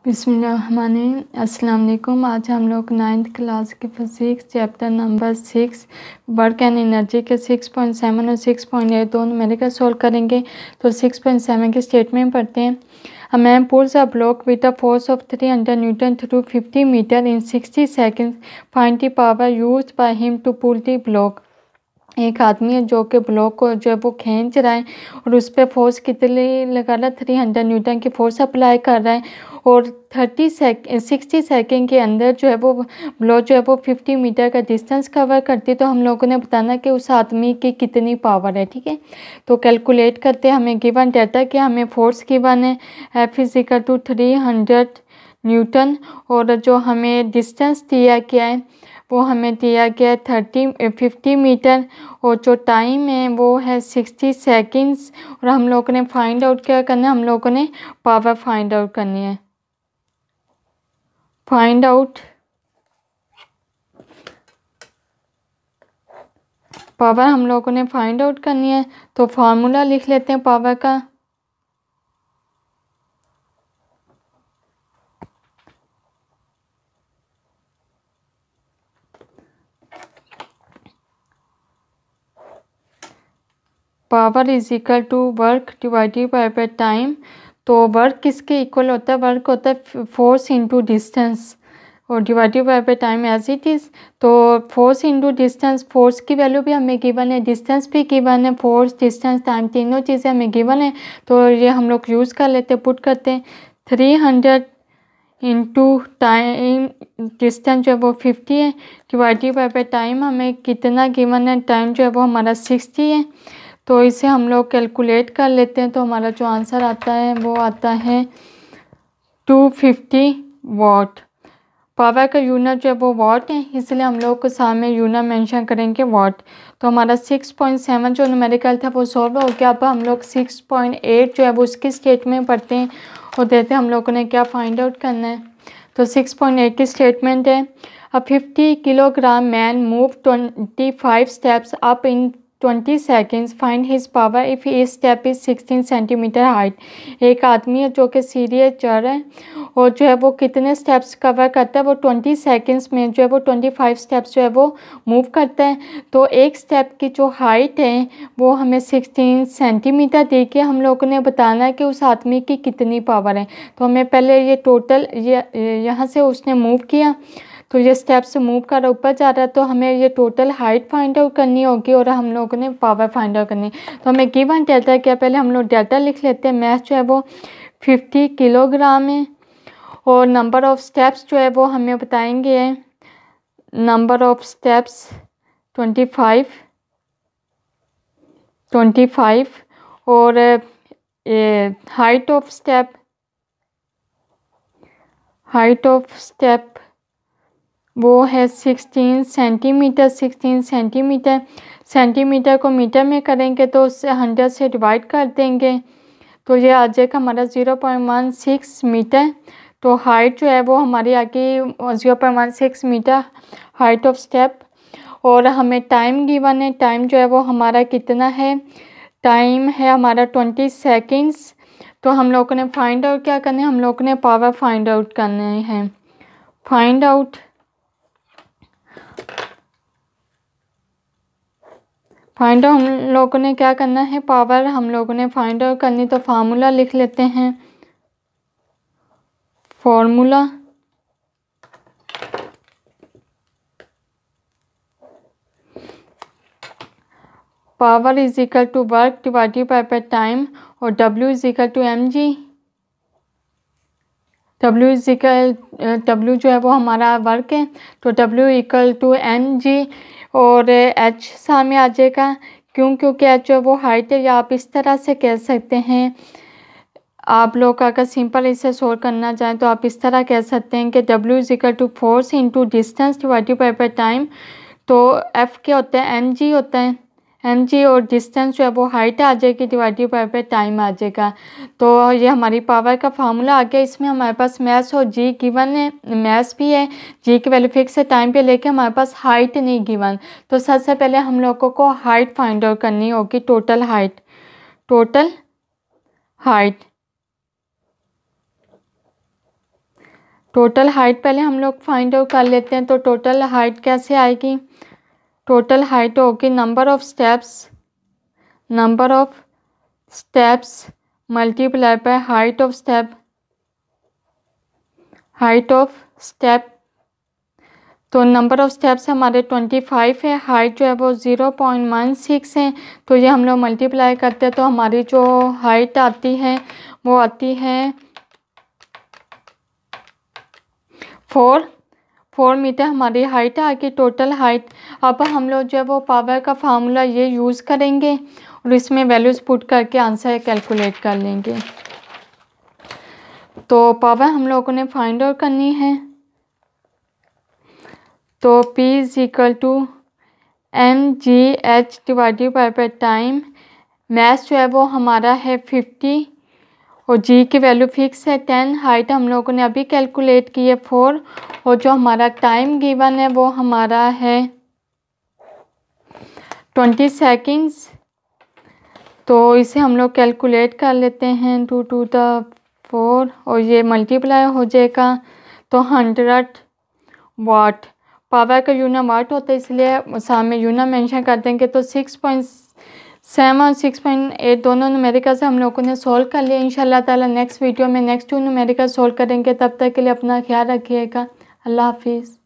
बिस्मिल्लाहिर्रहमानिर्रहीम। अस्सलाम वालेकुम। आज हम लोग 9th क्लास के physics chapter number 6 work and energy के 6.7 और 6.8 दो न्यूमेरिकल सॉल्व करेंगे। तो 6.7 के स्टेटमेंट पढ़ते हैं। A man pulls a block with a force of 300 newton through 50 metre in 60 seconds. Find the power used by him to pull the block. एक आदमी है जो कि ब्लॉक को जो है वो खींच रहा है और उस पर फोर्स कितनी लगा रहा है, 300 न्यूटन की फोर्स अप्लाई कर रहा है और 60 सेकेंड के अंदर जो है वो ब्लॉक जो है वो 50 मीटर का डिस्टेंस कवर करती है। तो हम लोगों ने बताना कि उस आदमी की कितनी पावर है। ठीक है, तो कैलकुलेट करते हैं। हमें गिवन डाटा क्या, हमें फोर्स गिवन है F = 300 न्यूटन और जो हमें डिस्टेंस दिया गया है वो हमें दिया गया है 50 मीटर और जो टाइम है वो है 60 सेकेंड्स। और हम लोगों ने फाइंड आउट क्या करना है, हम लोगों ने पावर फाइंड आउट करनी है। फाइंड आउट पावर हम लोगों ने फाइंड आउट करनी है। तो फार्मूला लिख लेते हैं पावर का। Power = work divided by time. तो वर्क किसके इक्वल होता है, वर्क होता है फोर्स इंटू डिस्टेंस और divided by time as it is. तो फोर्स इंटू डिस्टेंस, फोर्स की वैल्यू भी हमें गिवन है, डिस्टेंस भी गिवन है, फोर्स डिस्टेंस टाइम तीनों चीज़ें हमें गिवन है। तो ये हम लोग यूज़ कर लेते हैं, पुट करते हैं 300 इंटू टाइम, डिस्टेंस जो है वो 50 है, डिवाइडेड बाय टाइम हमें कितना गिवन है, टाइम जो है वो हमारा 60 है। तो इसे हम लोग कैलकुलेट कर लेते हैं। तो हमारा जो आंसर आता है वो आता है 250 वाट। पावर का यूनिट जो है वो वाट है, इसलिए हम लोग को सामने यूनिट मेंशन करेंगे वाट। तो हमारा 6.7 जो न्यूमेरिकल था वो सॉल्व हो गया। अब हम लोग 6.8 जो है वो उसकी स्टेटमेंट पढ़ते हैं और देते हैं हम लोगों ने क्या फाइंड आउट करना है। तो 6.8 की स्टेटमेंट है, a 50 kilogram man move 25 steps up in 20 seconds. Find his power if his step is 16 centimetre height. एक आदमी है जो कि सीढ़ी चढ़ रहा है और जो है वो कितने स्टेप्स कवर करता है, वो 20 सेकेंड्स में जो है वो 25 स्टेप्स जो है वो मूव करता है। तो एक स्टेप की जो हाइट है वो हमें 16 सेंटीमीटर दे के हम लोगों ने बताना है कि उस आदमी की कितनी पावर है। तो हमें पहले ये टोटल यहाँ से उसने मूव किया तो ये स्टेप से मूव कर ऊपर जा रहा है, तो हमें ये टोटल हाइट फाइंड आउट करनी होगी और हम लोगों ने पावर फाइंड आउट करनी है। तो हमें गिवन डेल्टा क्या, पहले हम लोग डेल्टा लिख लेते हैं। मैथ जो है वो 50 किलोग्राम है और नंबर ऑफ स्टेप्स जो है वो हमें बताएंगे है, नंबर ऑफ स्टेप्स 25 और हाइट ऑफ स्टेप वो है 16 सेंटीमीटर। 16 सेंटीमीटर, सेंटीमीटर को मीटर में करेंगे तो उससे 100 से डिवाइड कर देंगे तो ये आ जाएगा हमारा 0.16 मीटर। तो हाइट जो है वो हमारी आगे 0.16 मीटर हाइट ऑफ स्टेप। और हमें टाइम गिवन है, टाइम जो है वो हमारा कितना है, टाइम है हमारा 20 सेकेंड्स। तो हम लोगों ने फाइंड आउट क्या करना है, हम लोगों ने पावर फाइंड आउट करना है। फाइंड आउट हम लोगों ने क्या करना है, पावर हम लोगों ने फाइंड आउट करनी। तो फार्मूला लिख लेते हैं। Formula power = work divided by time और W = mg। W जो है वो हमारा वर्क है तो W = mg और h सामने आ जाएगा। क्योंकि h जो है वो हाइट है, या आप इस तरह से कह सकते हैं, आप लोग अगर सिंपल इसे सोल्व करना चाहें तो आप इस तरह कह सकते हैं कि W = force into distance divided by time. तो F क्या होता है, mg होता है, mg और डिस्टेंस जो है वो हाइट आ जाएगी डिवाइडेड बाय टाइम आ जाएगा। तो ये हमारी पावर का फार्मूला आ गया। इसमें हमारे पास मैथ्स और जी गिवन है, मैथ्स भी है, जी की वैल्यू फिक्स है टाइम पे, लेके हमारे पास हाइट नहीं गिवन। तो सबसे पहले हम लोगों को हाइट फाइंड आउट करनी होगी, टोटल हाइट। टोटल हाइट पहले हम लोग फाइंड आउट कर लेते हैं। तो टोटल हाइट कैसे आएगी? टोटल हाइट होगी number of steps multiply by height of step. तो नंबर ऑफ स्टेप्स हमारे 25 है, हाइट जो है वो 0.16 है। तो ये हम लोग मल्टीप्लाई करते हैं तो हमारी जो हाइट आती है वो आती है 4 मीटर हमारी हाइट आ गई, टोटल हाइट। अब हम लोग जो है वो पावर का फार्मूला ये यूज़ करेंगे और इसमें वैल्यूज़ पुट करके आंसर कैलकुलेट कर लेंगे। तो पावर हम लोगों ने फाइंड आउट करनी है। तो P is equal to mgh divided by time. Math जो है वो हमारा है 50 और जी की वैल्यू फिक्स है 10। हाइट हम लोगों ने अभी कैलकुलेट की है 4 और जो हमारा टाइम गिवन है वो हमारा है 20 सेकेंड्स। तो इसे हम लोग कैलकुलेट कर लेते हैं 2 to the 4 और ये मल्टीप्लाई हो जाएगा तो 100 वाट। पावर का यूनिट वाट होता है इसलिए सामने यूनिट मेंशन कर देंगे। तो 6.7 और 6.8 दोनों न्यूमेरिकल्स हम लोगों ने सॉल्व कर लिया। इंशाल्लाह ताला नेक्स्ट वीडियो में नेक्स्ट 2 न्यूमेरिकल सॉल्व करेंगे। तब तक के लिए अपना ख्याल रखिएगा। अल्लाह हाफिज़।